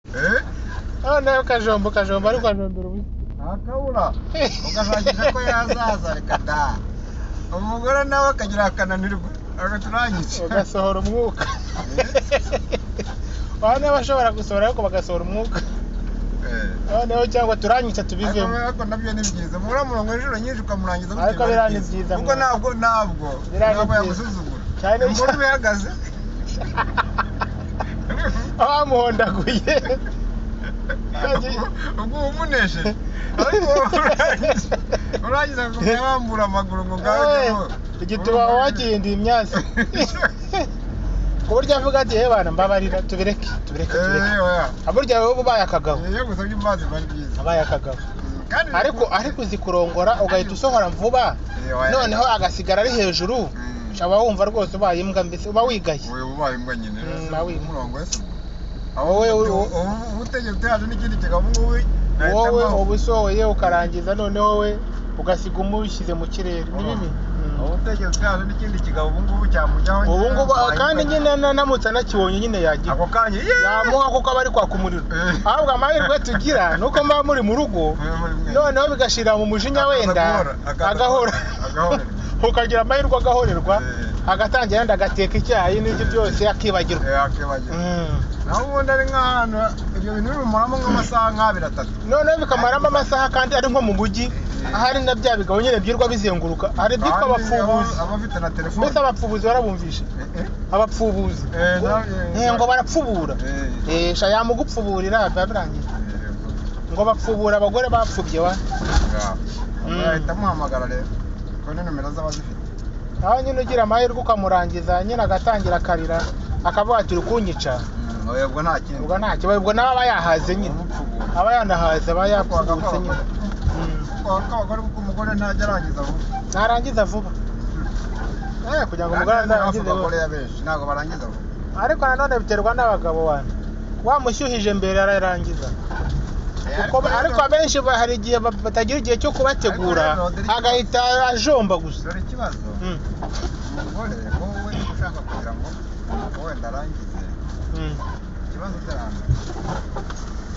nayo kajombo ari kwajombera ubusa akabura ugashakisha ko yazaza reka da umugore nawe akagira akananirwa agaturangije ugasohora umwuka wane bashobora gusohora ariko bagasohora umwuka noneho cyangwa turanyica tubivemo ariko nabyo ni byiza muri murongo inshuro nyinshi ukamurangiza ariko birani byiza kuko ntabwo yagusuzugura cyane umuntu bihagaze abamuhondaguye ubwo umunesheje ariko urangiza ngo mwambura amaguru ngo ngaho igituba wakindiye imyasi kuburyo avuga ati bana mbabarira tubireke aburya wowe ubaye akagabo gusabye imbazi bari byiza abaye akagabo ariko uzikurongora ugahita usohora vuba noneho agasigara ari hejuru shaba wumva rwose ubaye imbwa mbese uba wigaye ubaye imbwa nyine umurongo wese wowe utegeye utaje n'ikindi kigabo wowe ubusohoye ukarangiza noneho we ugasiga umushyize mu kirere ni bibi utegeye utaje n'ikindi kigabo ubu cyamujyaho ubu kandi nyine namutse nakibonye nyine yagira ako kanya yamuha kuko aba ari kwaka umuriro ahubwo amahirwe tugira nuko mba muri mu rugo noneho bigashira mu mujinya wenda agahora ukagira amahirwe agahorerwa agatangira yenda agateka icyayi n'ibyo byose akibagirwa naho ubundi ari nk'ahantu ibyo bintu bimaramo nk'amasaha nk'abiri atatu noneho bikamaramo amasaha kandi ari nko mu mujyi ahari na bya bigabo nyine byirwa bizenguruka hari byitwa abapfubuzi abafite na telefone mbese abapfubuzi barabumvisha abapfubuzi ngo barapfubura sha yamugupfuburira biba birangiye ngo bapfubura abagore bapfubye wa yahita amuhamagara rero ko ni nomero z'abazifite aho nyine ugira amahirwe ukamurangiza nyine agatangira akarira akavuga ati ukunyica ubwo nta kintu ubwo nta kibazo ubwo nawe aba yahaze nyine aba yanahaze aba yapfubutse nyine umugore ntajya arangiza vuba ntarangiza vuba kugira ngo umugore azarangize vuba ntabwo barangiza vuba ariko nanone biterwa n'abagabo wane wamushyuhije mbere ararangiza ariko abenshi hari igihe batagira igihe cyo kubategura agahita ajomba gusa dore ikibazo umugore wowe ushaka kugira ngo wenda arangize ikibazo cy'ahantu